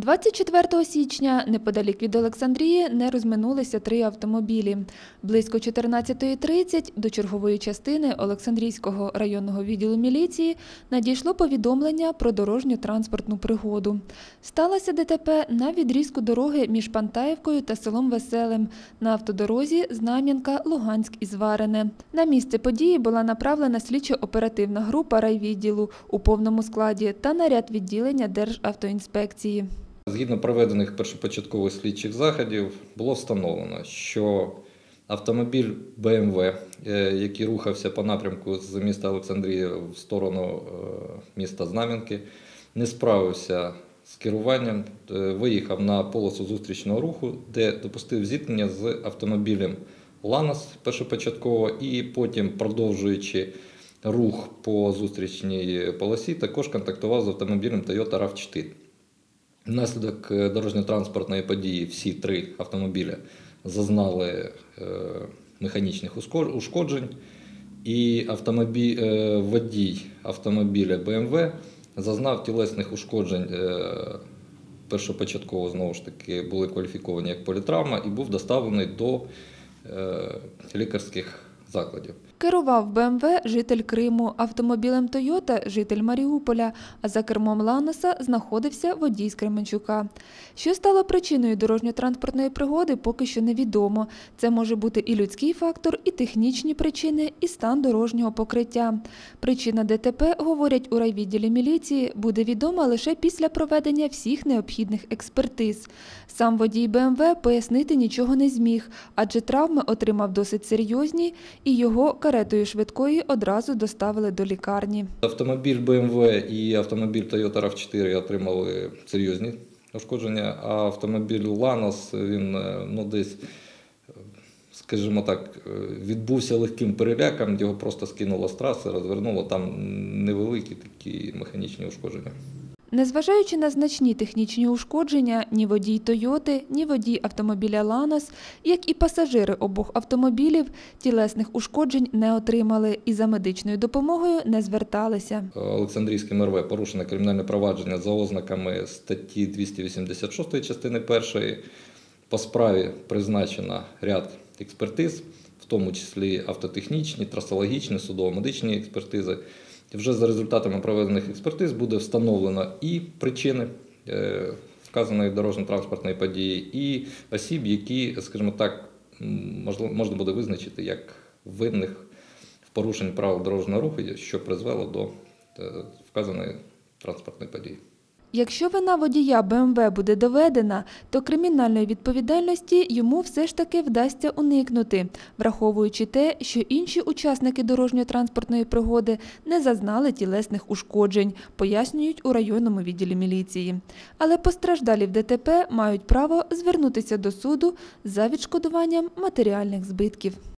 24 січня неподалік від Олександрії не розминулися три автомобілі. Близько 14:30 до чергової частини Олександрійського районного відділу міліції надійшло повідомлення про дорожньо-транспортну пригоду. Сталося ДТП на відрізку дороги між Пантаївкою та селом Веселим на автодорозі Знам'янка-Луганськ із Варене. На місце події була направлена слідчо-оперативна група райвідділу у повному складі та наряд відділення Державтоінспекції. Згідно проведених першопочаткових слідчих заходів було встановлено, що автомобіль БМВ, який рухався по напрямку з міста Олександрія в сторону міста Знам'янки, не справився з керуванням, виїхав на полосу зустрічного руху, де допустив зіткнення з автомобілем «Ланос» першопочатково і потім, продовжуючи рух по зустрічній полосі, також контактував з автомобілем Toyota RAV4. Внаслідок дорожньо-транспортної події всі три автомобіля зазнали механічних ушкоджень, і водій автомобіля БМВ зазнав тілесних ушкоджень. Першопочатково, знову ж таки, були кваліфіковані як політравма і був доставлений до лікарських закладів. Керував БМВ житель Криму, автомобілем Toyota житель Маріуполя, а за кермом Ланоса знаходився водій з Кременчука. Що стало причиною дорожньо-транспортної пригоди, поки що невідомо. Це може бути і людський фактор, і технічні причини, і стан дорожнього покриття. Причина ДТП, говорять у райвідділі міліції, буде відома лише після проведення всіх необхідних експертиз. Сам водій БМВ пояснити нічого не зміг, адже травми отримав досить серйозні, і його каретою швидкої одразу доставили до лікарні. Автомобіль БМВ і автомобіль Toyota RAV4 отримали серйозні ушкодження, а автомобіль Ланос, він десь, скажімо так, відбувся легким переляком, його просто скинуло з траси, розвернуло, там невеликі такі механічні ушкодження. Незважаючи на значні технічні ушкодження, ні водій «Тойоти», ні водій автомобіля «Ланос», як і пасажири обох автомобілів, тілесних ушкоджень не отримали і за медичною допомогою не зверталися. Олександрійським РВ порушено кримінальне провадження за ознаками статті 286 частини 1. По справі призначено ряд експертиз, в тому числі автотехнічні, трасологічні, судово-медичні експертизи. Вже за результатами проведених експертиз буде встановлено і причини вказаної дорожньо-транспортної події, і осіб, які, скажімо так, можна буде визначити як винних в порушенні правил дорожнього руху, що призвело до вказаної транспортної події. Якщо вина водія БМВ буде доведена, то кримінальної відповідальності йому все ж таки вдасться уникнути, враховуючи те, що інші учасники дорожньо-транспортної пригоди не зазнали тілесних ушкоджень, пояснюють у районному відділі міліції. Але постраждалі в ДТП мають право звернутися до суду за відшкодуванням матеріальних збитків.